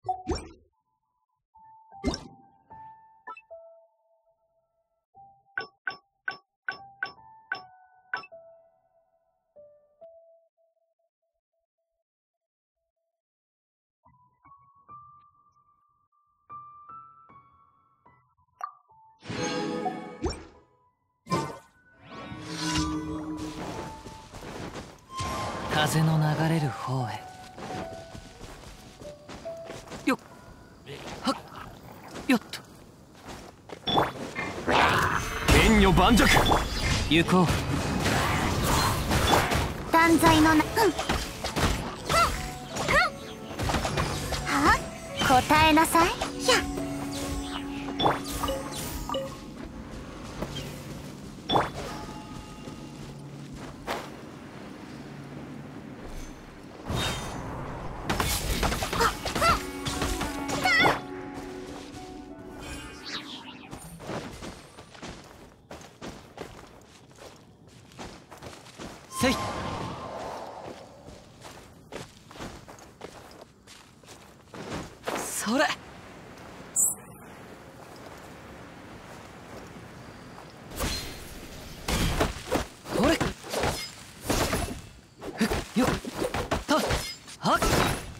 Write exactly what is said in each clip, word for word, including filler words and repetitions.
風の流れる方へ。よっはっよっと。天女盤石。行こう。 断罪のな、うん、はあ、答えなさい。やせい。それ。ほれ。ふっよっとはっ。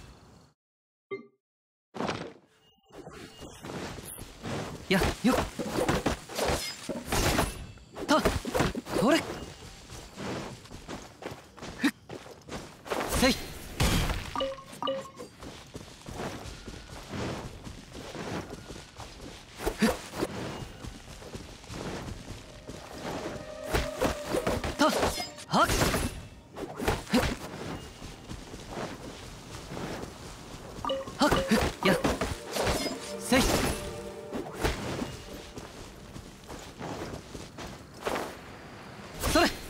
やよっとほれ。せい。ふっとはっ。ふっはっふっやせい。それ。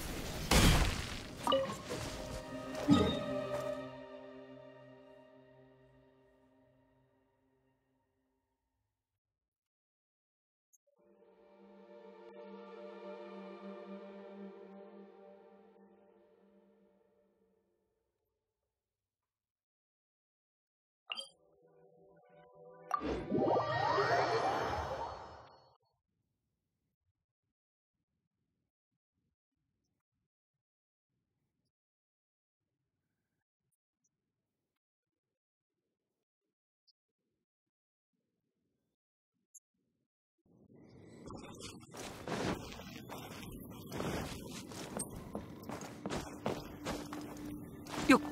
よっ。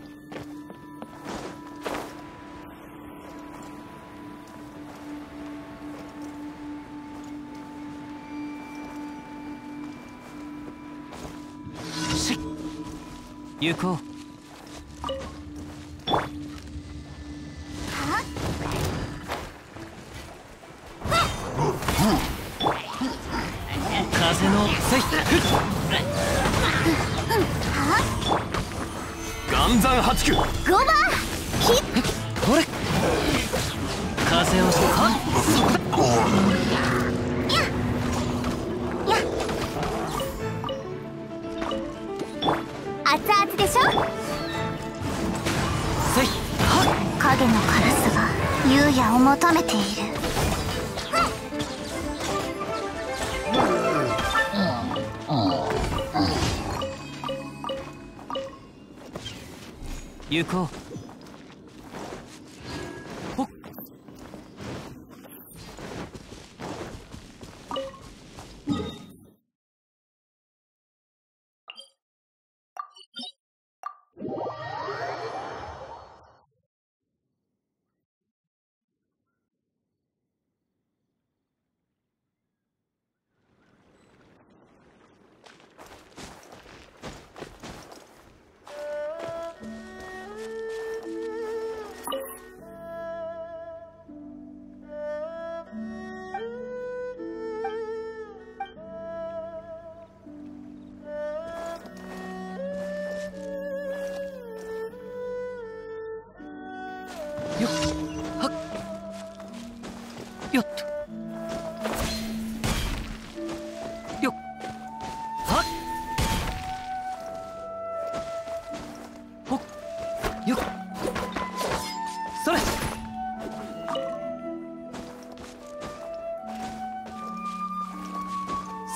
しっ行こう。風のせい。岩山八九。 ごばんひほれ。風をしはっ。 やや熱々でしょ。 せいはっ。 影のカラスが優也を求めている。 行こう。ほっ。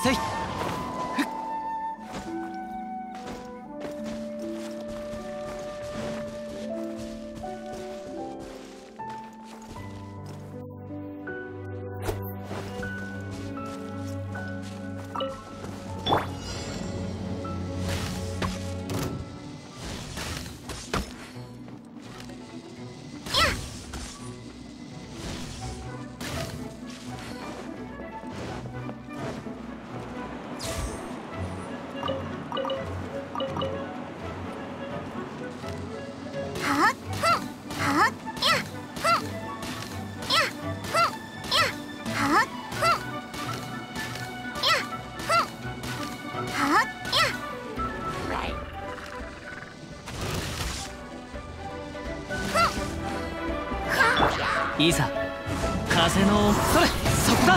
せい。いざ風のそれそこだ。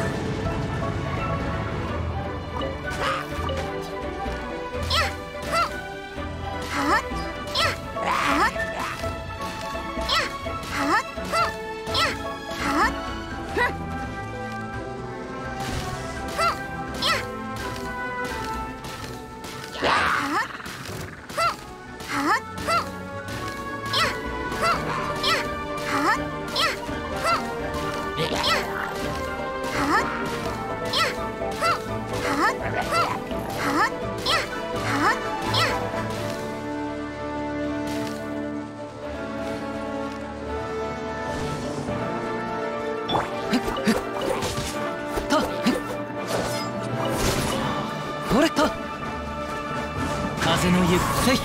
これと風の行くせい。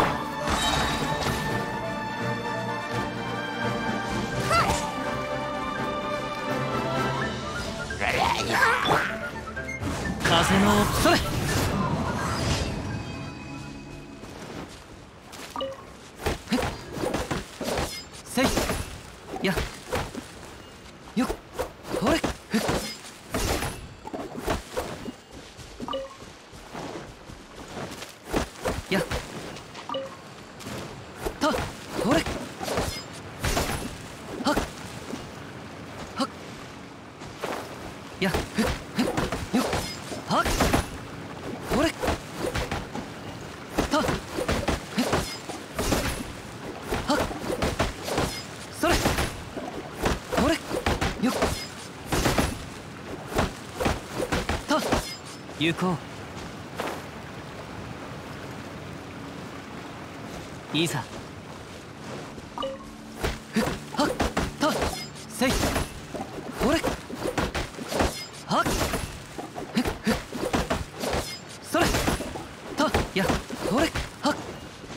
風のそれせいやよっこれやとこれはっはっやふっよっはっこれとはっそれこれよっと行こう。いざふっはっとせいこれはっふっふっそれとやこれはっ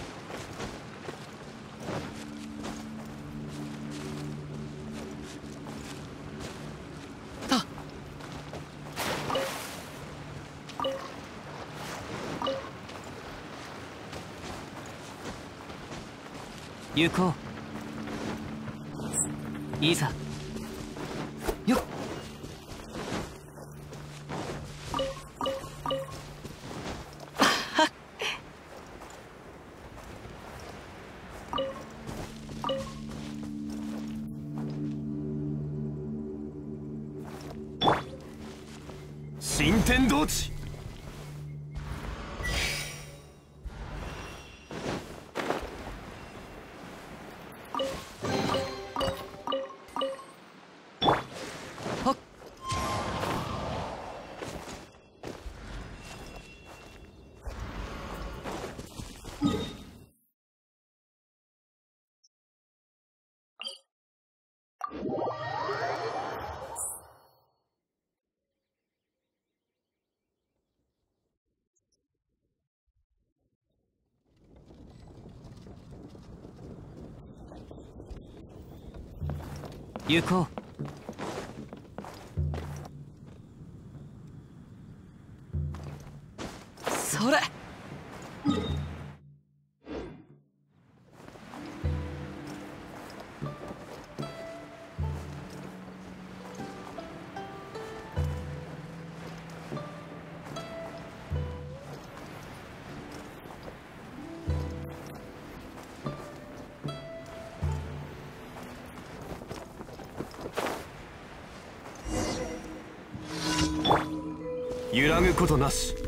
と行こう。いざよっ新天道地。 はっ行こう。それ揺らぐことなし。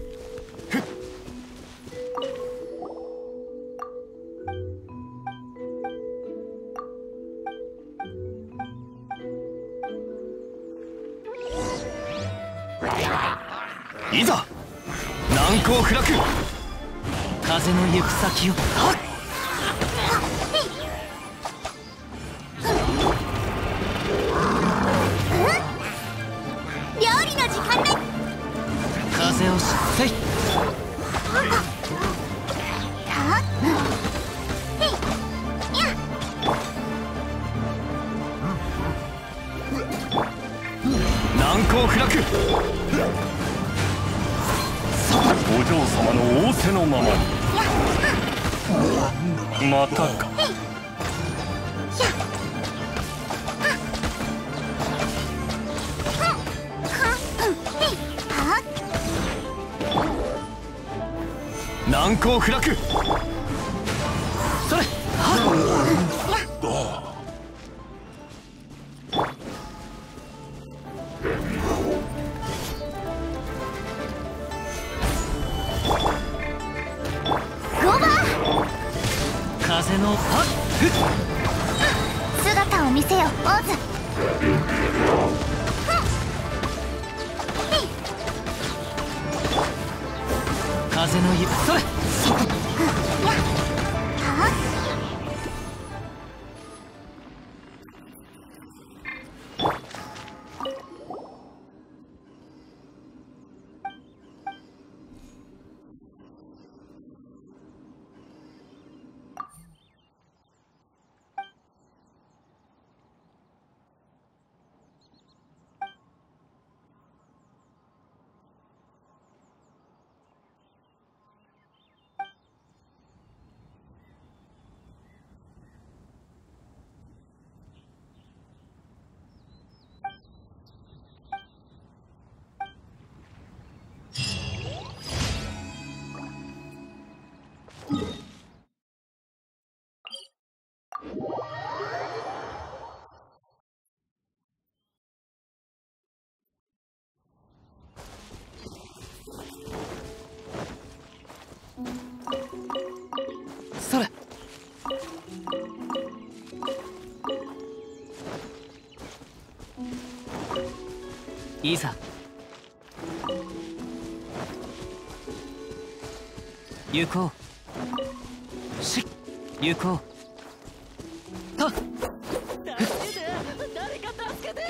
いざ難攻不落。 風の行く先を。はっ料理の時間だ。 風をしせい。 難攻不落。お嬢様の仰せのままに。またか。難攻不落。 それ。風のパッ。 姿を見せよオーズ。 風のゆそれ。それ。いざ行こう。し行こう。たっ。 誰か助けて。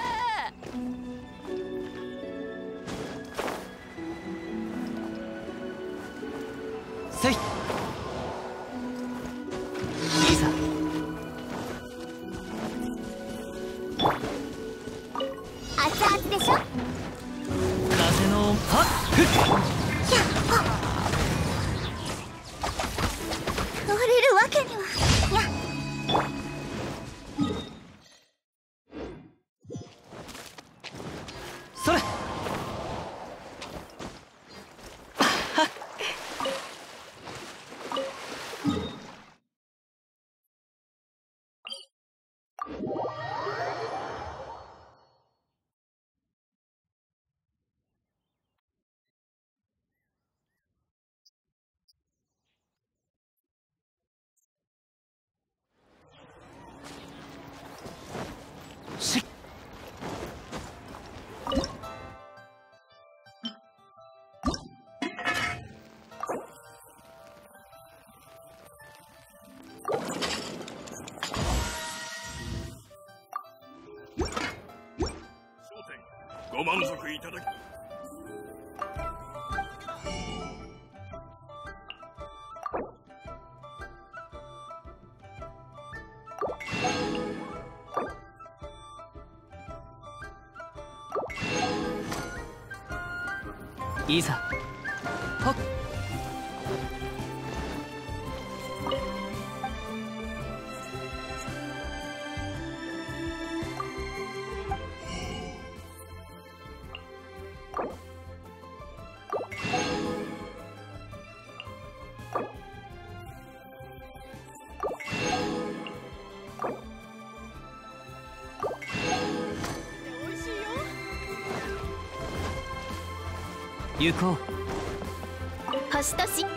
せい。いざ。 熱々でしょ。 風のパッ。 乗れるわけには。やそれ。しご満足いただき。 いざ。はっ。 行こう。 星とし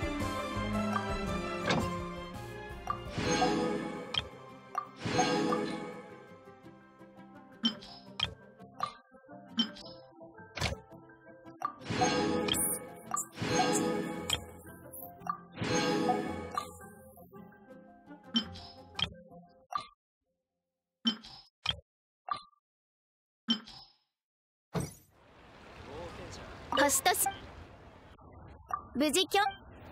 星とし無事きょ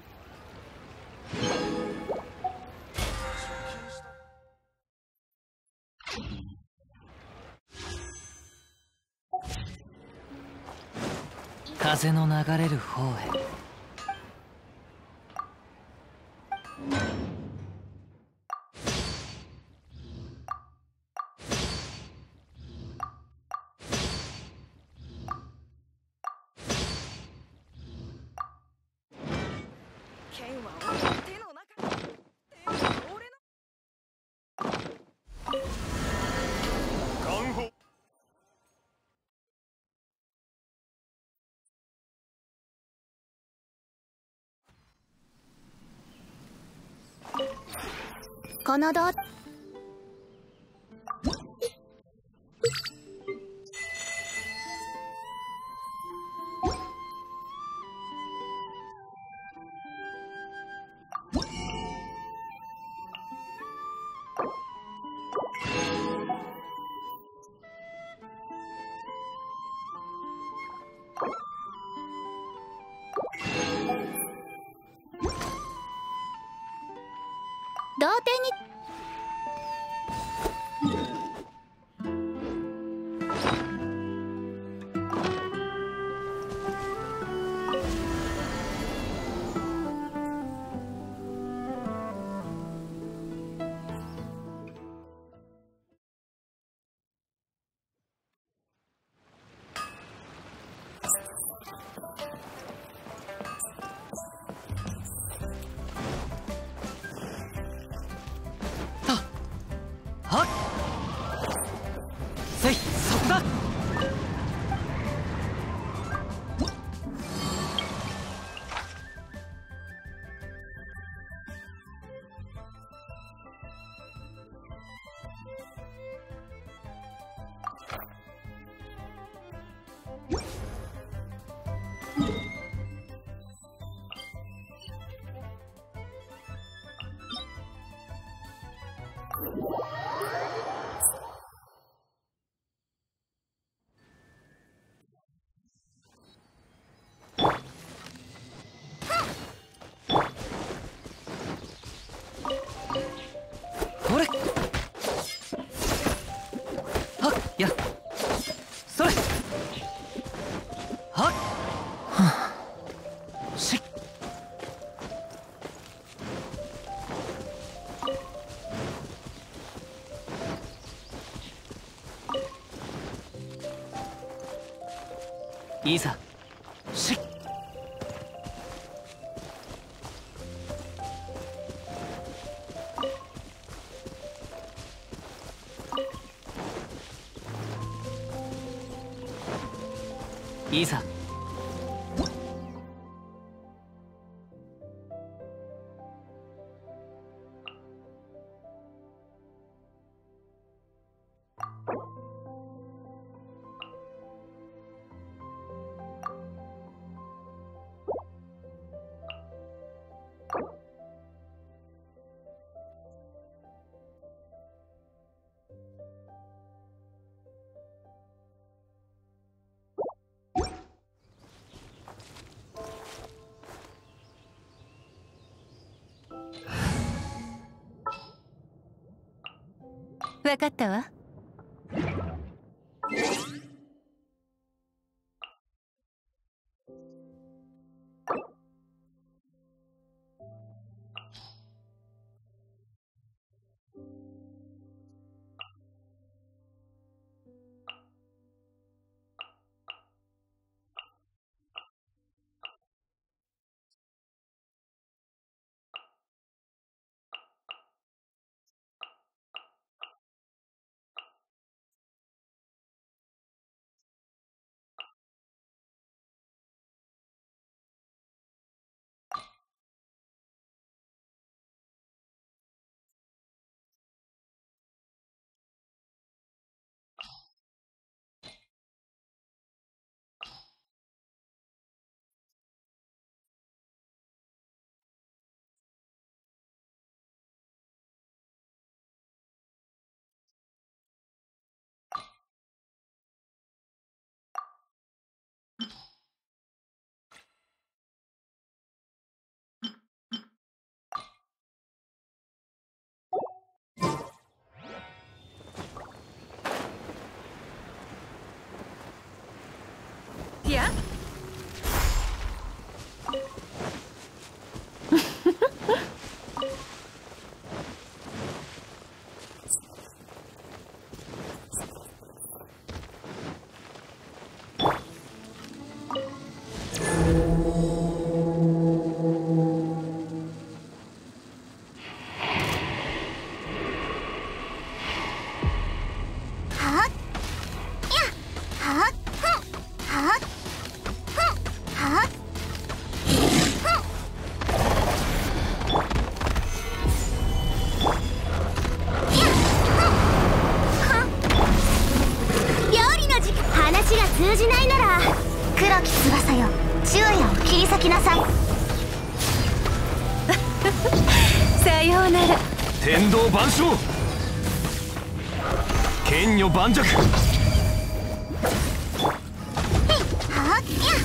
風の流れる方へ。 剣は俺の手の中に。剣は俺の。 眼砲。 この道同点にはっせい、そこだ。これはっやそれはっはっしっいざしっいざ分かったわ。 咲きなさい。 さようなら。 天道万象、剣女盤石。 はっや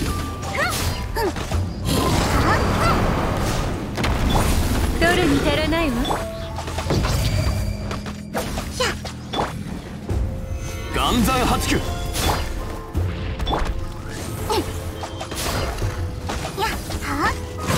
取るに足らないわ。 岩山八九。 やはっ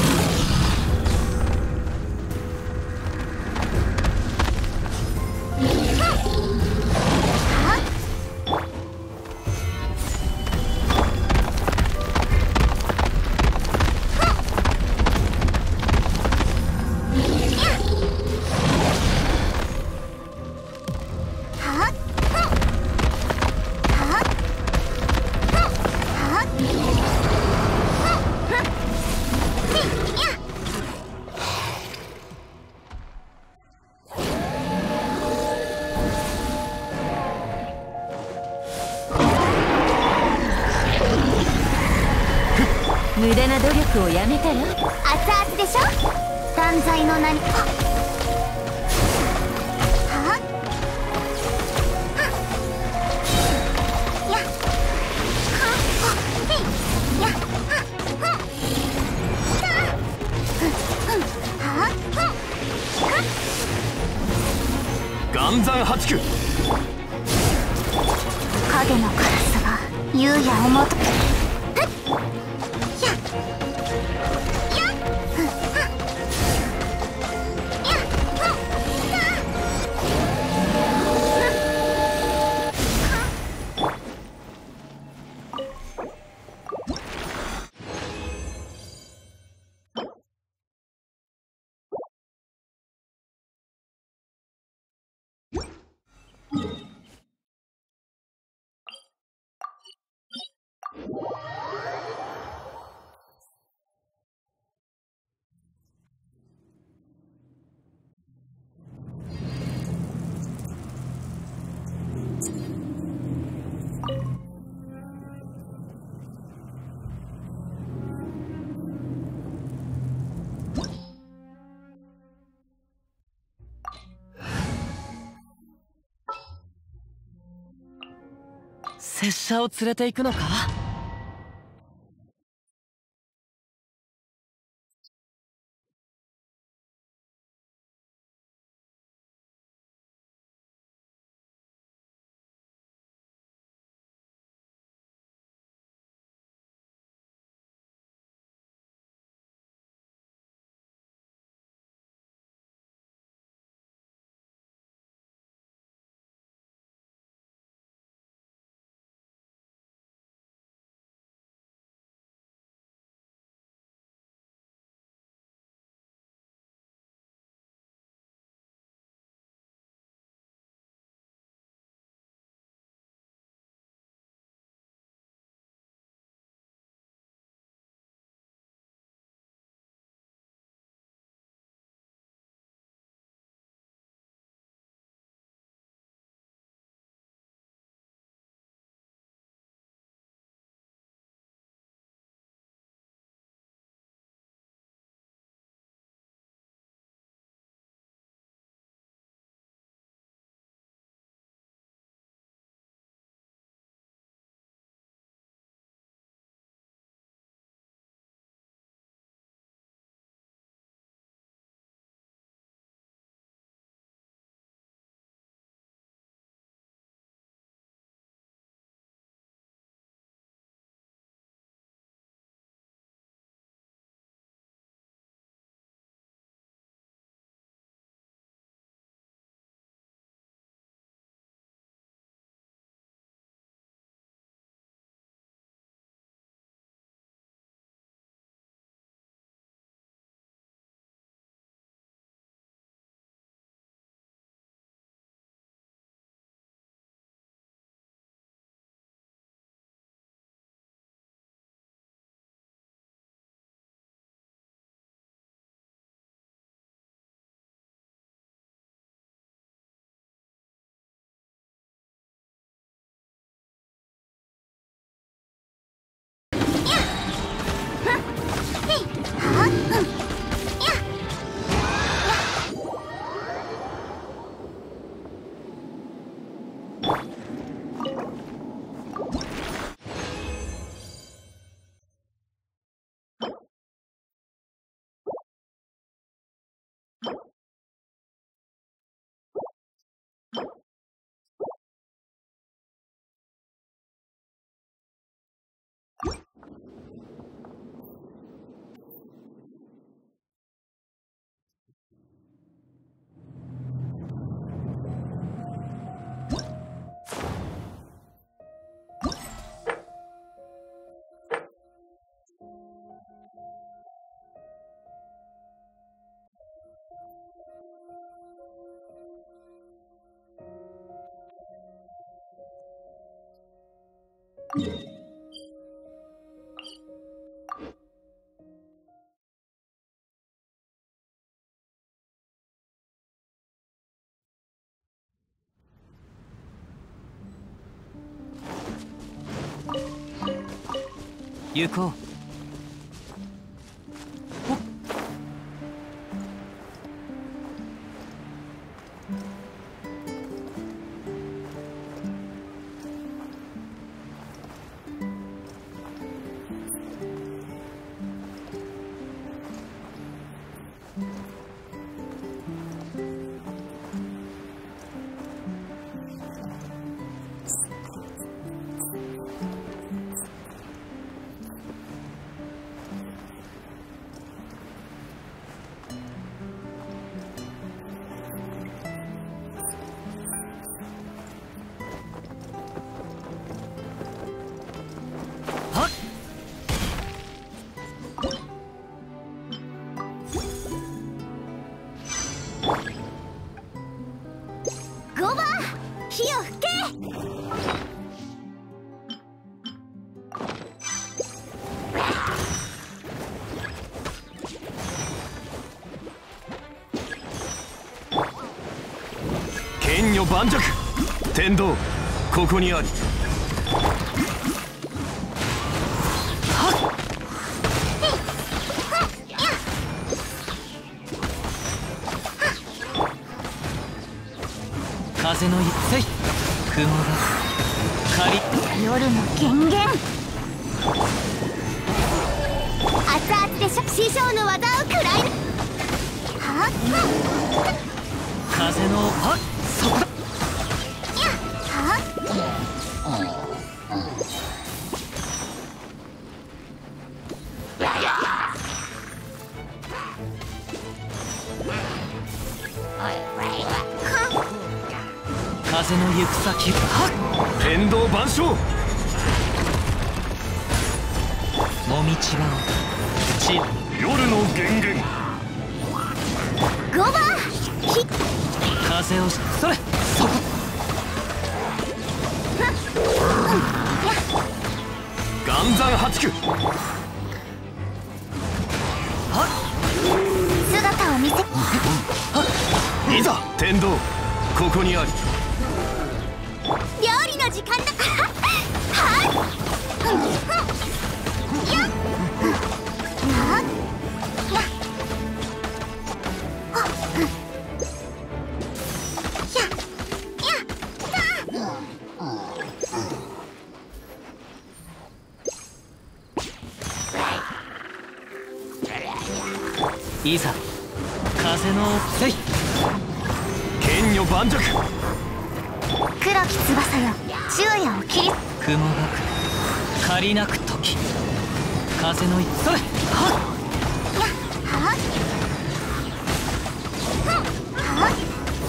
無駄な努力をやめたら。 熱々でしょ。断罪の名に。はっはっやはっはっへいやはっはっはっはっ岩山八九。 影のカラスが優也をもと。 拙者を連れて行くのか。 行こう。 剣女盤石。天道ここにあり。 風のせい雲が仮夜の権限。熱々でしょ。師匠の技を食らい。はっ風のはっそこだ。 はっ風の行く先はっ天道万象。 もみちばをち夜の源源。 ゴバひ風をしそれそこ岩山八九。 はっ姿を見せ。 いざ天道ここにあり。 料理の時間だ。はい。やっ。やっ。やっ。 いざ風のせい剣女盤石。 黒き翼よ、昼夜を切り。 雲がく借りなく時風のいそれはっやっ。はっ。はっ。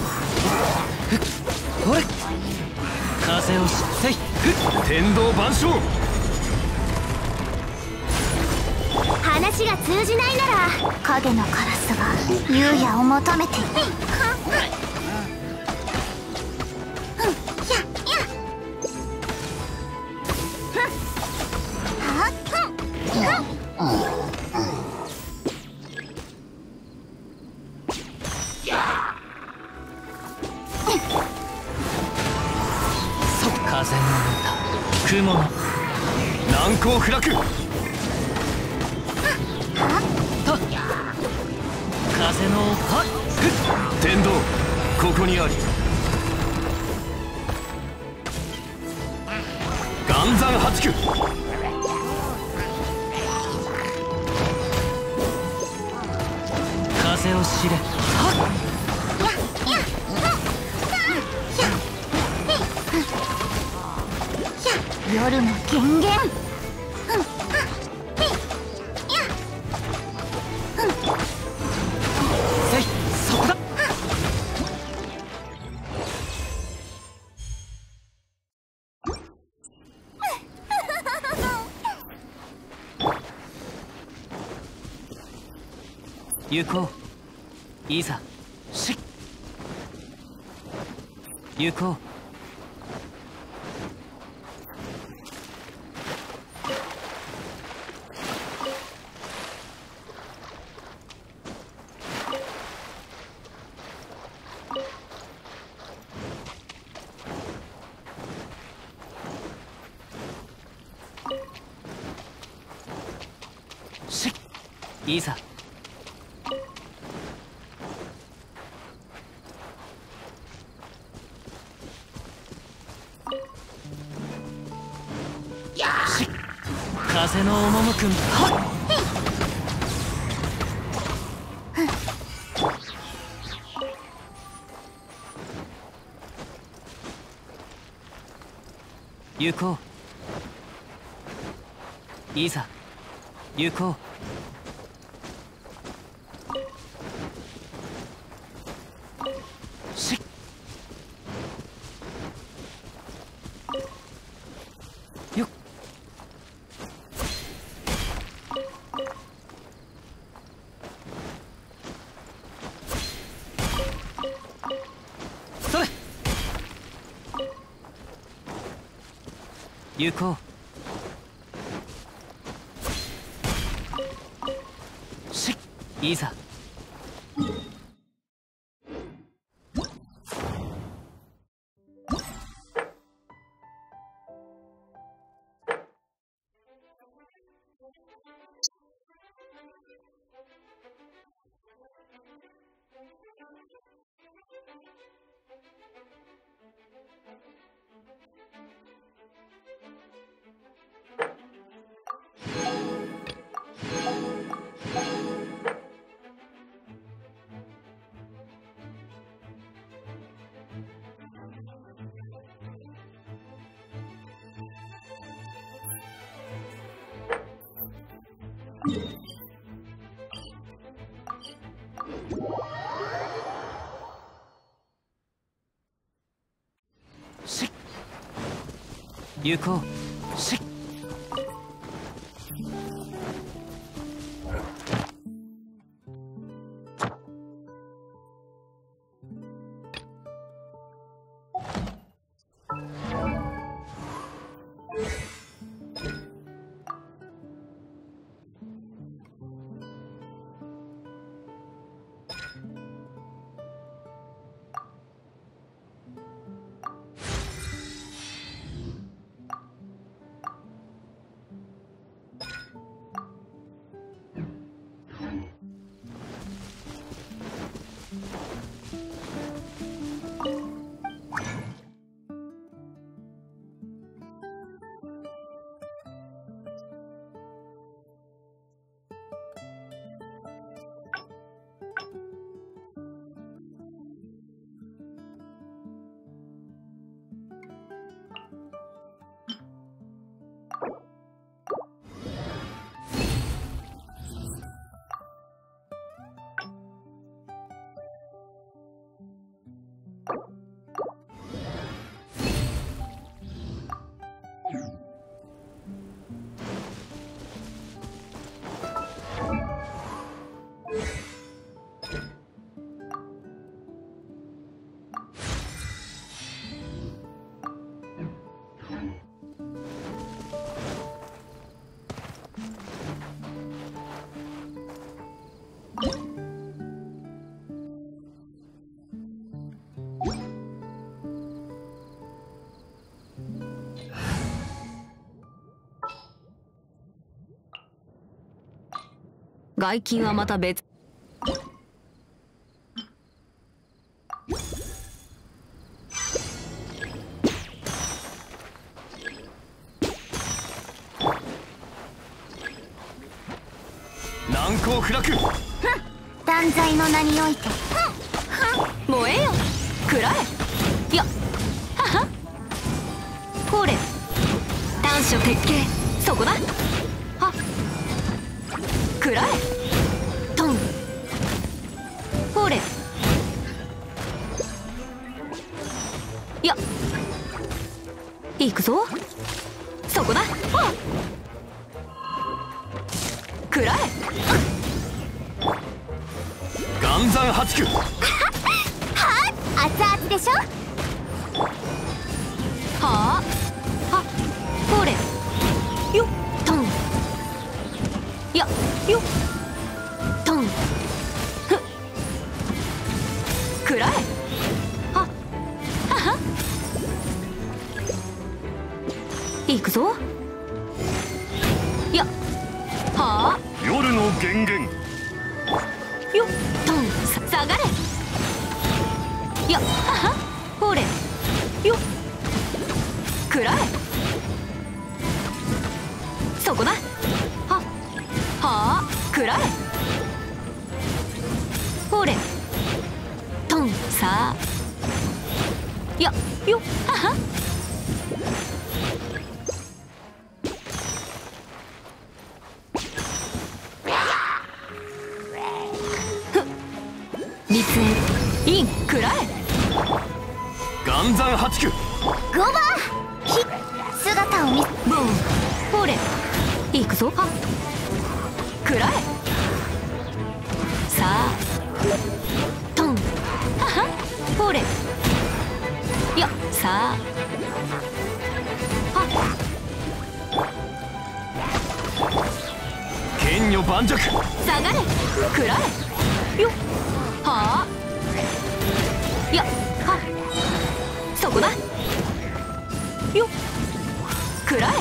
ほれ風をしせいふっ天道万象。 話が通じないなら影のカラスが夕夜を求めている。 風の歌雲の難攻不落。 た風のはっ天道ここにあり。岩山八九。 風を知れはっ夜の権限。 せいそこだ。行こう。いざし行こう。 しっいざ。しっ風の赴くんはっ行こう。いざ行こう。しっよっそれ行こう。しっいざ。しっ行こう。しっ外勤はまた別。 難攻不落。 断罪の名において燃えよ食らえよははこれ短所鉄拳そこだは食らえトンほれよ行くぞそこだは食らえ岩山八九。 はあ熱々でしょはあはこれよっトンやよっトンふっ食らえははは行くぞやはあ夜源々。 よっトンさ下がれ。よっははほれよっくらえ。そこだ。ははあくらえ。ほれトンさあよよはは密煙インくらえ。 岩山八九。 ゴバひ姿を見ボンほれ行くぞ。はくらえ。さあトンははほれよさあは剣女盤石。 下がれくらえよはあよはそこだよくらえ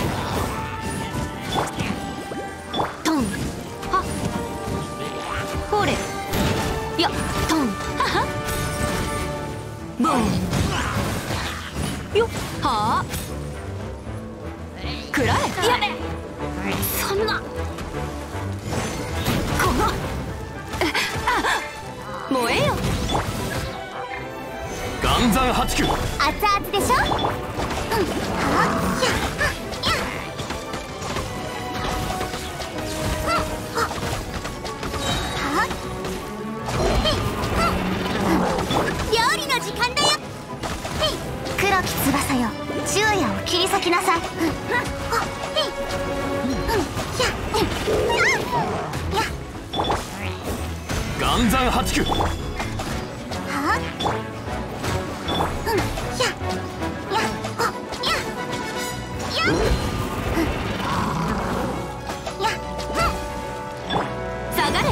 トンはほれよトンははボンよはあくらえやれそんなこの燃えよ岩山八九。 熱々でしょ。うんはやや料理の時間だよ。黒き翼よ昼夜を切り裂きなさい。 岩山八九。 下がれ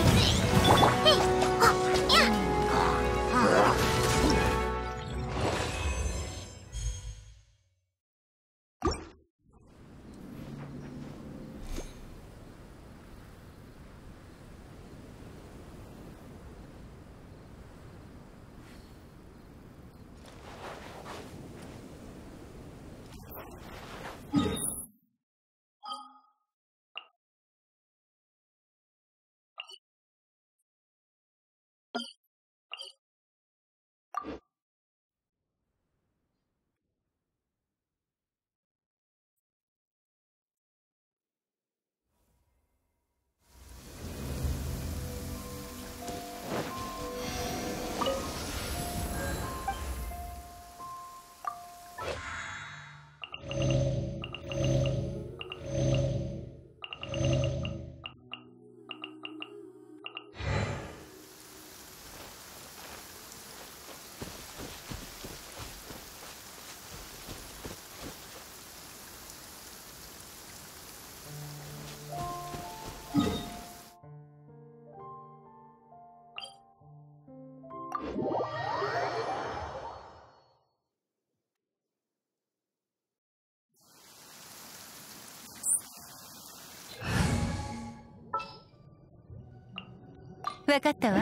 分かったわ。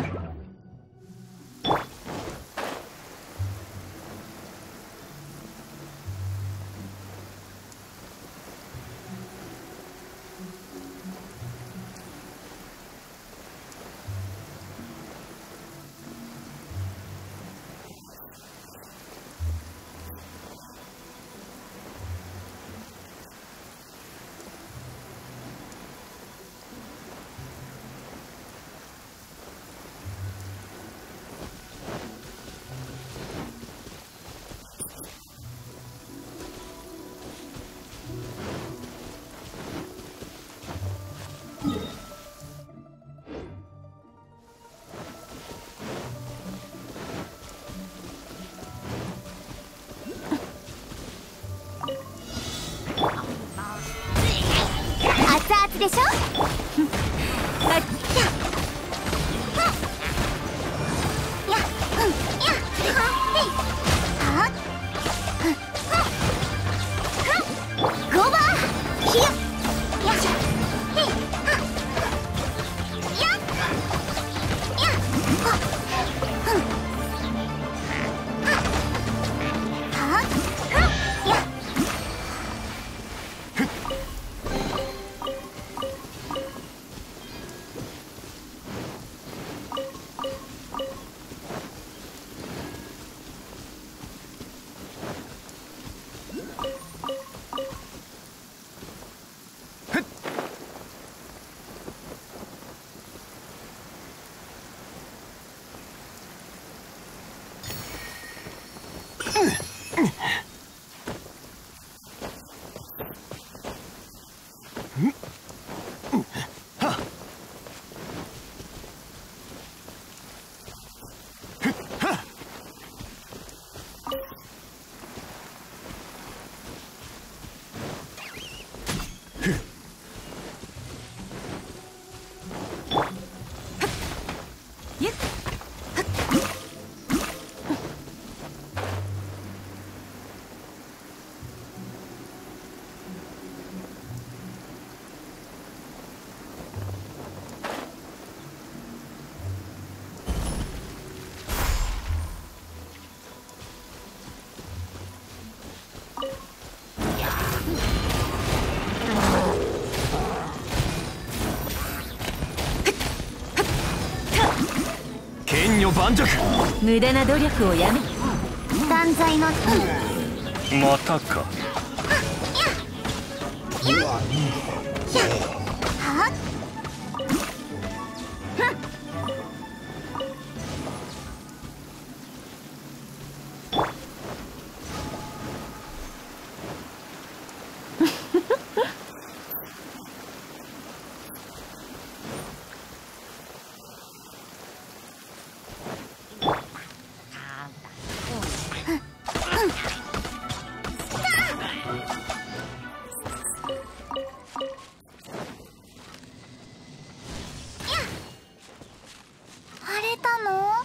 でしょ。あっやうんやはいはっゴバーひややしゃへいは剣女盤石。 無駄な努力をやめ。 断罪のまたか。 はっ晴れたの？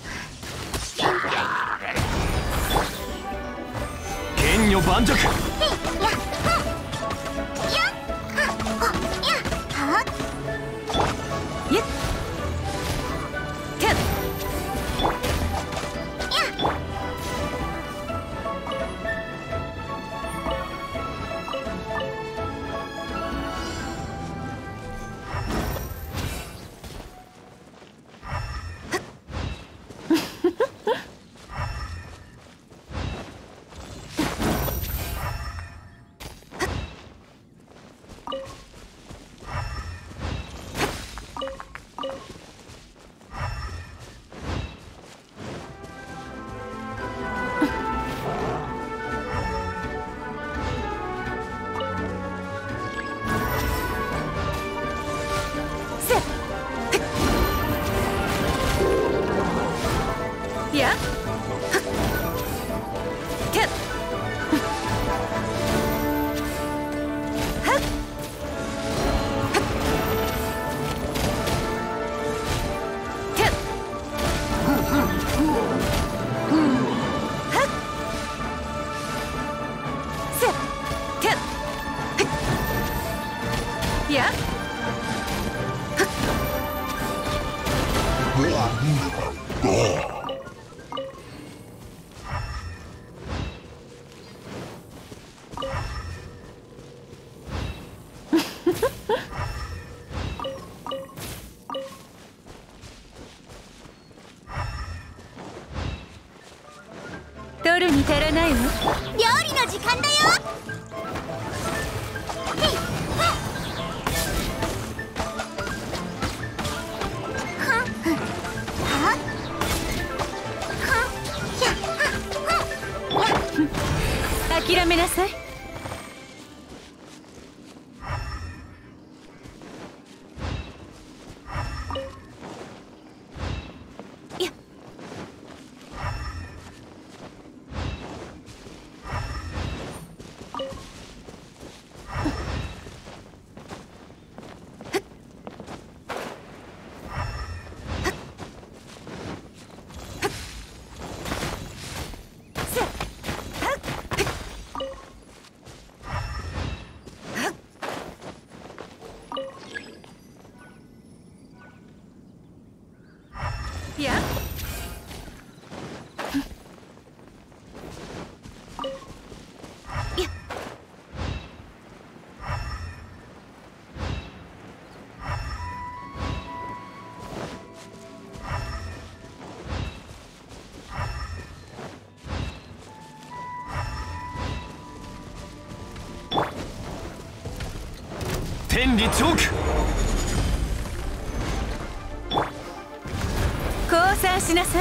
剣女盤石。 やっはっゆっけっやっけっはっけっはっせっけっやっ取るに足らないわ。 料理の時間だよ。 諦めなさい。やっやっやっ天理チョーク。 降参しなさい。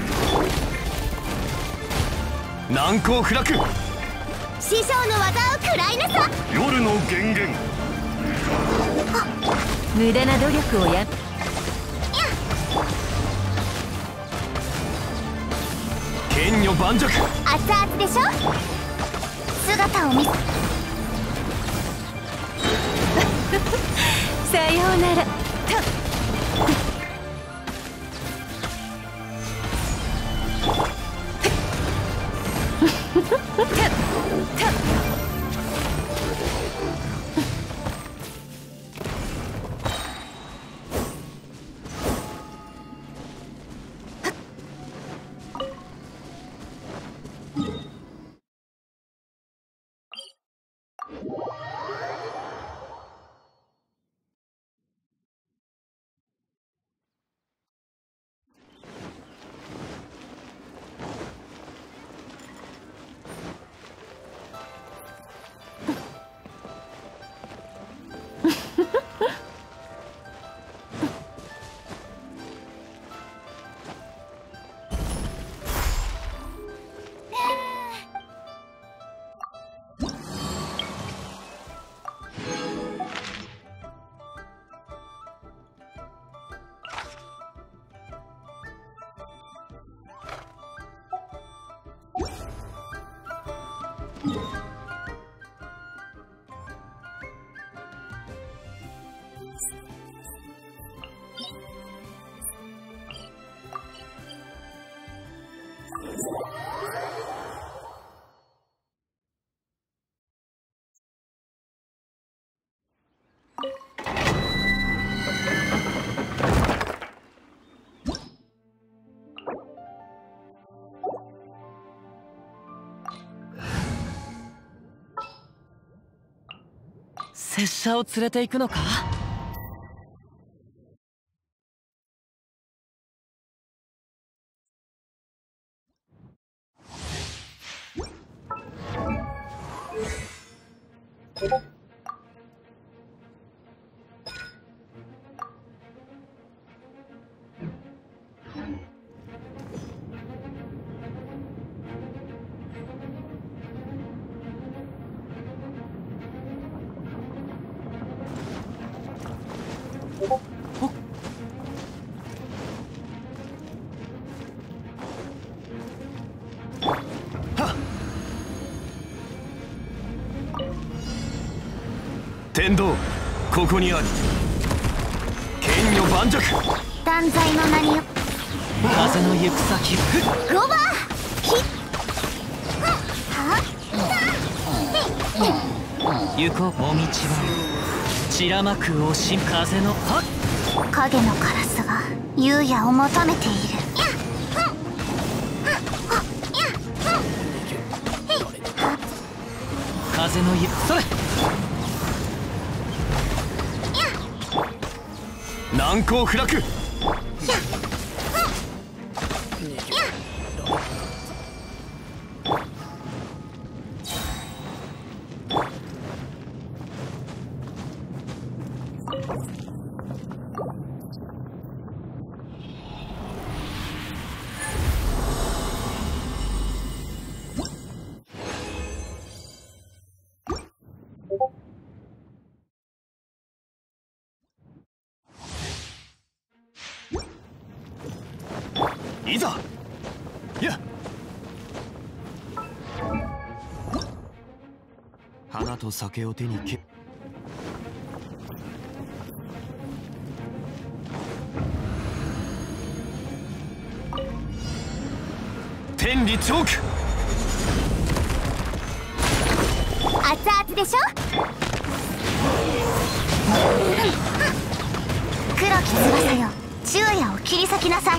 難攻不落。 師匠の技を食らいなさ。 夜の源源。 無駄な努力をや剣女盤石。 熱々でしょ。姿を見せさようなら。 拙者を連れて行くのか？ 天道、ここにあり。剣女盤石。 断罪の名によ。 風の行く先。 ロバーひ行こう。お道は散らまく惜しみ。風のはっ影のカラスが優也を求めている。 風のゆそれ。 難攻不落。いざ。や花と酒を手にけ。天理チョーク。 熱々でしょ。黒き翼よ、昼夜を切り裂きなさい。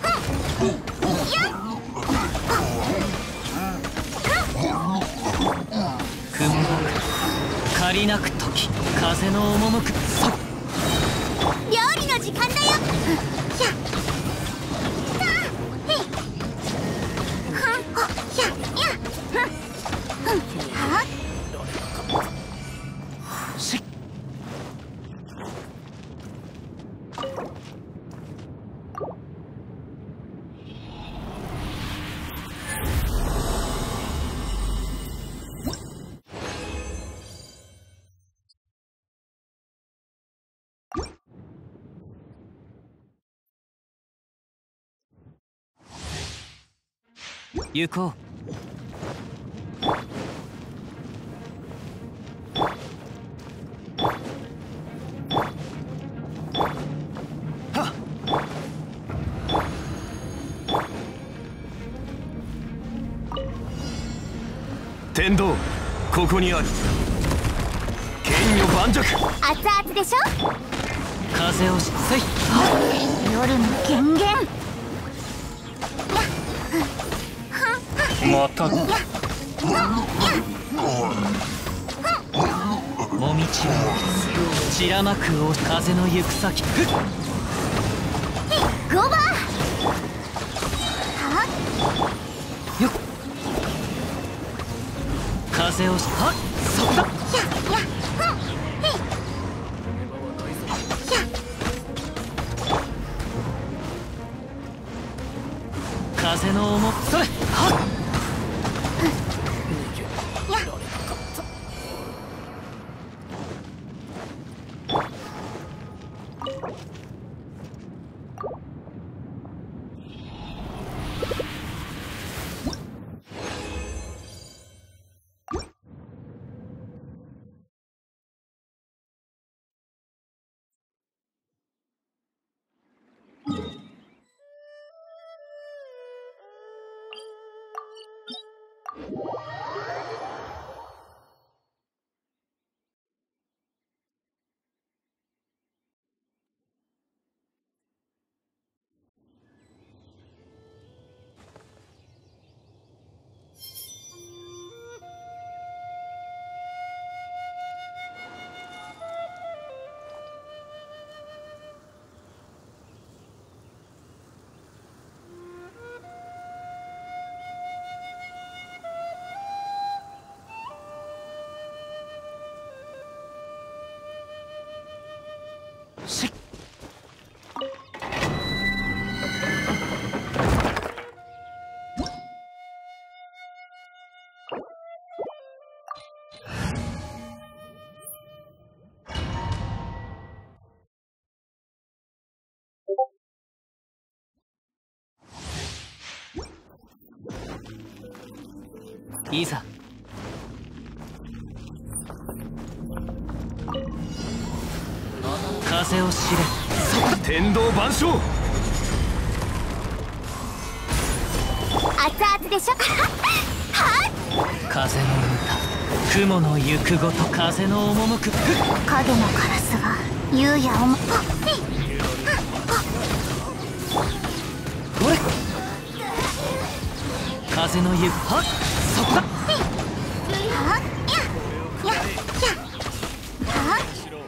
踏ん張る借りなく時。風の赴くそ料理の時間だよ。やし行こう。 はっ。天道、ここにあり。剣女盤石。 熱々でしょ。 風をしせい。 夜の権限。 また。 もみちは散らまくお風の行く先。 ロバーよっ風をしはっそこだ。風の重それはっしっいざ風を知れ。 天道万象。 熱々でしょはっ風の歌、雲の行くごと風の赴く。 影のカラスが優やおもこれ風の行くはっそこだ。 はっやややはっ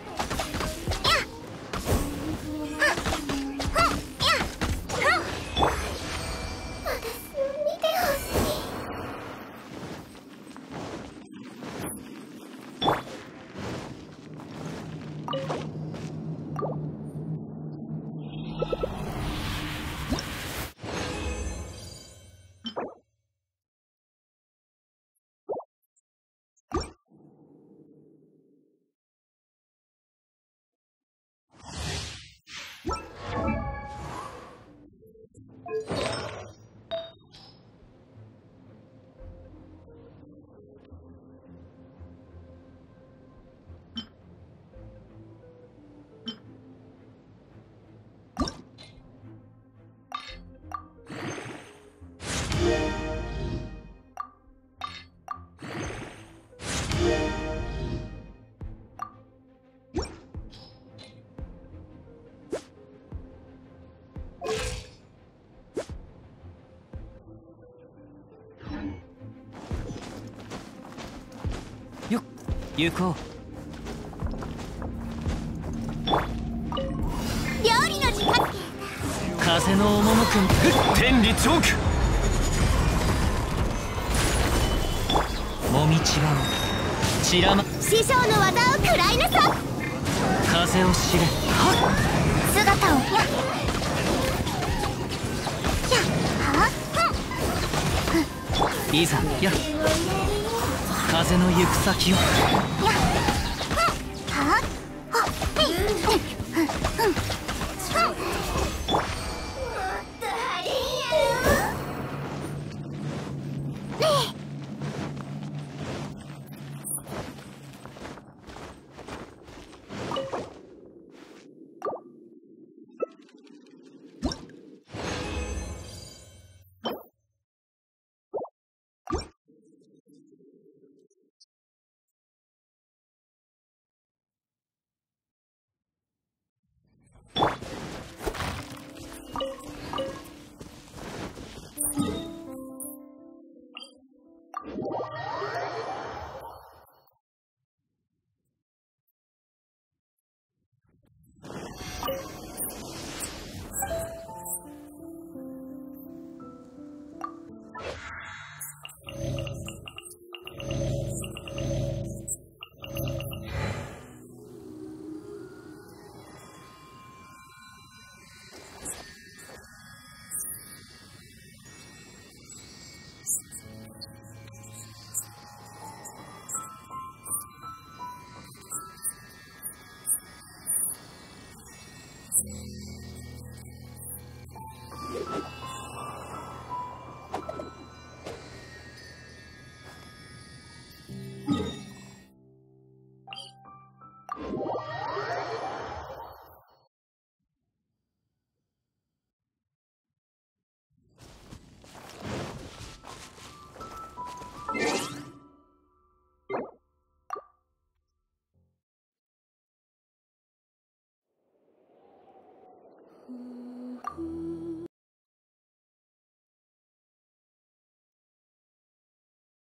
よっ行こう。 料理の時間風の赴く。 天理チョーク。 もみちばう散らま。 師匠の技を食らいなさ風を知れ。は姿をややはっっいざや風の行く先を。 やはっはっへいへいうんうんう